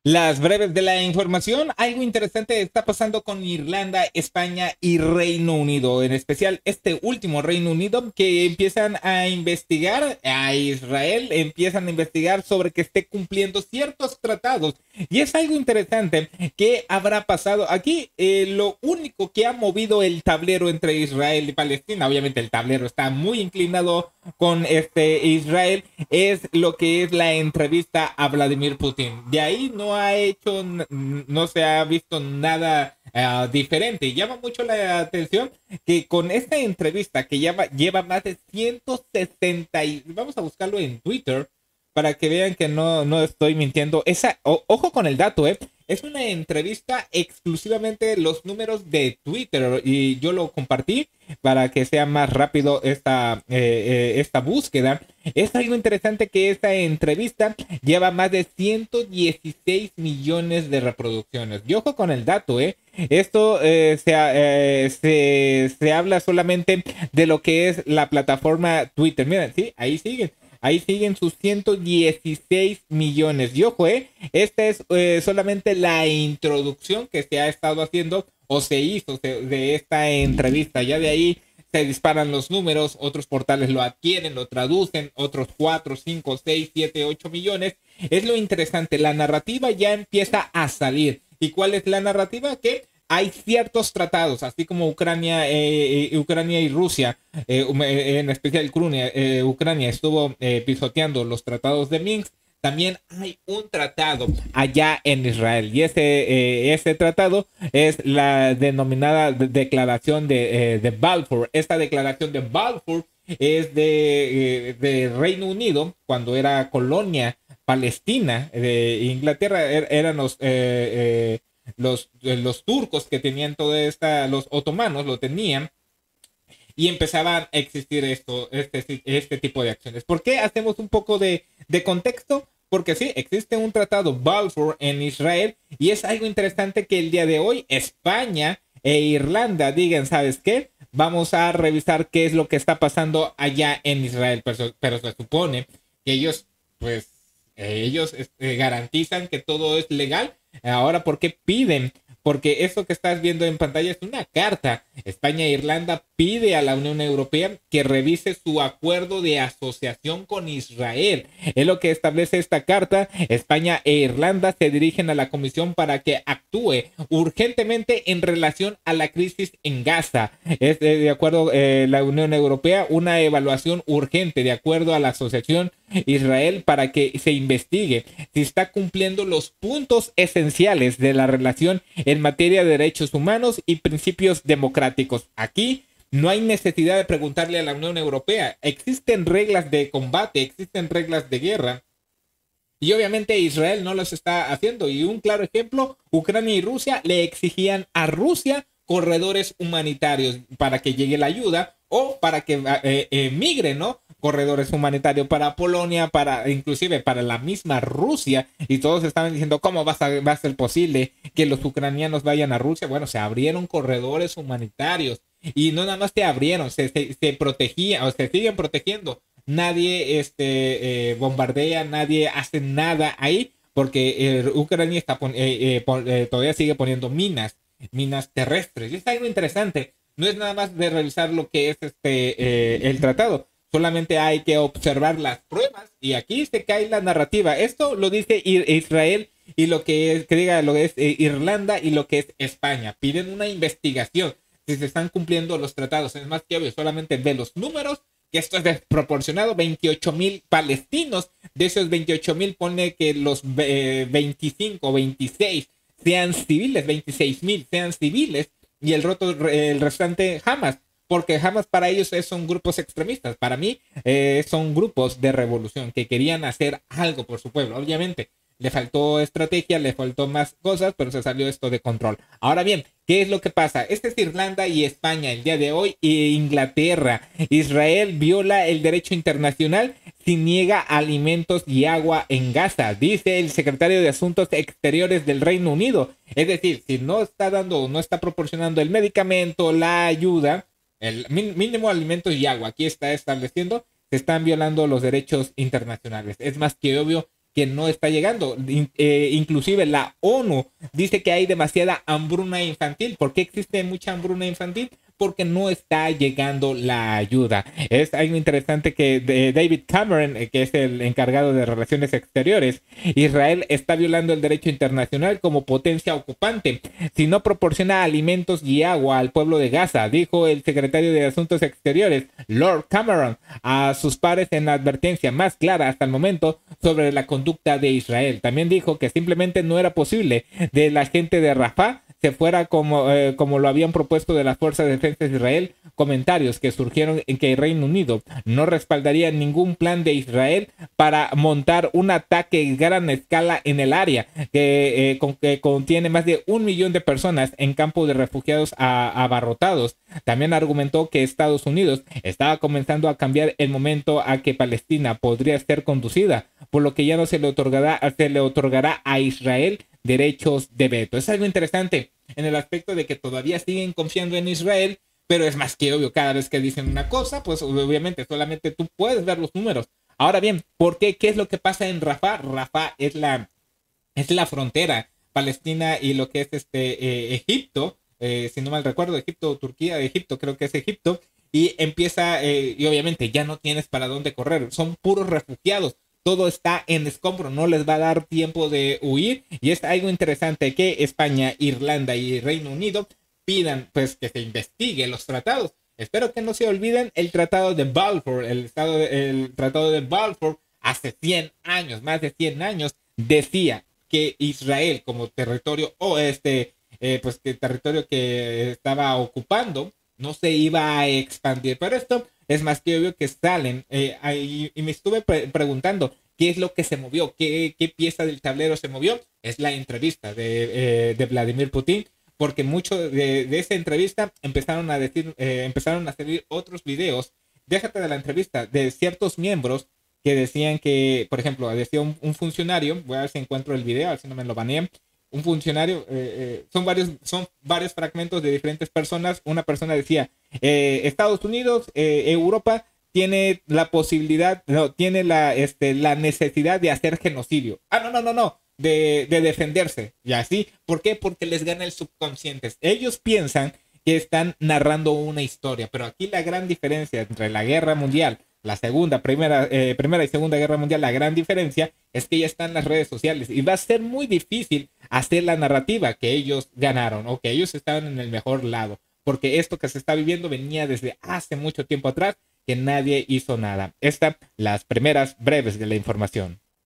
Las breves de la información, algo interesante está pasando con Irlanda, España y Reino Unido, en especial este último Reino Unido que empiezan a investigar a Israel, empiezan a investigar sobre que esté cumpliendo ciertos tratados y es algo interesante que habrá pasado aquí. Lo único que ha movido el tablero entre Israel y Palestina, obviamente el tablero está muy inclinado con Israel, es lo que es la entrevista a Vladimir Putin. De ahí no ha hecho, no se ha visto nada diferente. Llama mucho la atención que con esta entrevista que lleva más de 160 vamos a buscarlo en Twitter para que vean que no estoy mintiendo. Ojo con el dato, es una entrevista exclusivamente los números de Twitter y yo lo compartí para que sea más rápido esta búsqueda. Es algo interesante que esta entrevista lleva más de 116 millones de reproducciones. Y ojo con el dato, Esto se habla solamente de lo que es la plataforma Twitter. Miren, sí, ahí siguen. Ahí siguen sus 116 millones. Y ojo, esta es solamente la introducción que se ha estado haciendo o se hizo de esta entrevista. Ya de ahí se disparan los números, otros portales lo adquieren, lo traducen, otros 4, 5, 6, 7, 8 millones. Es lo interesante, la narrativa ya empieza a salir. ¿Y cuál es la narrativa? Que hay ciertos tratados, así como Ucrania y Rusia, en especial Ucrania estuvo pisoteando los tratados de Minsk. También hay un tratado allá en Israel y ese tratado es la denominada Declaración de Balfour. Esta declaración de Balfour es de Reino Unido cuando era colonia palestina de Inglaterra. Eran los turcos que tenían toda los otomanos lo tenían y empezaban a existir este tipo de acciones. ¿Por qué hacemos un poco de contexto? Porque sí, existe un tratado Balfour en Israel y es algo interesante que el día de hoy España e Irlanda digan, ¿sabes qué? Vamos a revisar qué es lo que está pasando allá en Israel, pero se supone que pues, ellos garantizan que todo es legal. Ahora, ¿por qué piden? Porque eso que estás viendo en pantalla es una carta. España e Irlanda pide a la Unión Europea que revise su acuerdo de asociación con Israel. Es lo que establece esta carta. España e Irlanda se dirigen a la Comisión para que actúe urgentemente en relación a la crisis en Gaza. Es de acuerdo la Unión Europea, una evaluación urgente de acuerdo a la asociación Israel para que se investigue si está cumpliendo los puntos esenciales de la relación en materia de derechos humanos y principios democráticos. Aquí no hay necesidad de preguntarle a la Unión Europea. Existen reglas de combate, existen reglas de guerra. Y obviamente Israel no los está haciendo. Y un claro ejemplo, Ucrania y Rusia le exigían a Rusia corredores humanitarios para que llegue la ayuda o para que migre, ¿no? Corredores humanitarios para Polonia, inclusive para la misma Rusia. Y todos estaban diciendo, ¿cómo va a ser posible que los ucranianos vayan a Rusia? Bueno, se abrieron corredores humanitarios. Y no nada más se abrieron, se protegían o se siguen protegiendo. Nadie bombardea, nadie hace nada ahí porque Ucrania todavía sigue poniendo minas terrestres. Y es algo interesante. No es nada más de revisar lo que es el tratado. Solamente hay que observar las pruebas y aquí se cae la narrativa. Esto lo dice Israel y lo que diga lo que es Irlanda y lo que es España. Piden una investigación si se están cumpliendo los tratados. Es más que obvio, solamente ve los números, que esto es desproporcionado. 28,000 palestinos, de esos 28,000 pone que los 25 o 26 sean civiles, 26,000 sean civiles y el restante Hamas, porque Hamas para ellos son grupos extremistas. Para mí son grupos de revolución que querían hacer algo por su pueblo. Obviamente le faltó estrategia, le faltó más cosas, pero se salió esto de control. Ahora bien, ¿qué es lo que pasa? Este es Irlanda y España el día de hoy e Inglaterra. Israel viola el derecho internacional si niega alimentos y agua en Gaza, dice el secretario de Asuntos Exteriores del Reino Unido. Es decir, si no está dando, no está proporcionando el medicamento, la ayuda, el mínimo alimentos y agua, aquí está estableciendo, se están violando los derechos internacionales. Es más que obvio que no está llegando. Inclusive la ONU dice que hay demasiada hambruna infantil. ¿Por qué existe mucha hambruna infantil? Porque no está llegando la ayuda. Es algo interesante que David Cameron, que es el encargado de Relaciones Exteriores, Israel está violando el derecho internacional como potencia ocupante si no proporciona alimentos y agua al pueblo de Gaza, dijo el secretario de Asuntos Exteriores, Lord Cameron, a sus pares en la advertencia más clara hasta el momento sobre la conducta de Israel. También dijo que simplemente no era posible de la gente de Rafah se fuera como lo habían propuesto de las Fuerzas de Defensa de Israel, comentarios que surgieron en que el Reino Unido no respaldaría ningún plan de Israel para montar un ataque a gran escala en el área que contiene más de 1 millón de personas en campos de refugiados abarrotados. También argumentó que Estados Unidos estaba comenzando a cambiar el momento a que Palestina podría ser conducida, por lo que ya no se le otorgará a Israel derechos de veto. Es algo interesante en el aspecto de que todavía siguen confiando en Israel, pero es más que obvio, cada vez que dicen una cosa, pues obviamente solamente tú puedes ver los números. Ahora bien, ¿por qué? ¿Qué es lo que pasa en Rafah? Rafah es la frontera Palestina y lo que es Egipto, si no mal recuerdo, Egipto, Turquía, Egipto, creo que es Egipto, y empieza, y obviamente ya no tienes para dónde correr, son puros refugiados. Todo está en escombro, no les va a dar tiempo de huir. Y es algo interesante que España, Irlanda y Reino Unido pidan pues que se investigue los tratados. Espero que no se olviden el tratado de Balfour. El tratado de Balfour hace 100 años, más de 100 años, decía que Israel como territorio pues que territorio que estaba ocupando no se iba a expandir. Pero esto es más que obvio que salen ahí, y me estuve preguntando qué es lo que se movió, qué pieza del tablero se movió. Es la entrevista de Vladimir Putin, porque mucho de esa entrevista empezaron a salir otros videos, déjate de la entrevista, de ciertos miembros que decían que, por ejemplo, decía un funcionario, voy a ver si encuentro el video, a ver si no me lo banean, un funcionario, son varios fragmentos de diferentes personas. Una persona decía, Estados Unidos, Europa tiene la posibilidad, no, tiene la necesidad de hacer genocidio. No, de defenderse. Y así, ¿por qué? Porque les gana el subconsciente. Ellos piensan que están narrando una historia, pero aquí la gran diferencia entre la guerra mundial, la primera y segunda guerra mundial, la gran diferencia es que ya están las redes sociales y va a ser muy difícil hacer la narrativa que ellos ganaron o que ellos estaban en el mejor lado, porque esto que se está viviendo venía desde hace mucho tiempo atrás que nadie hizo nada. Las primeras breves de la información.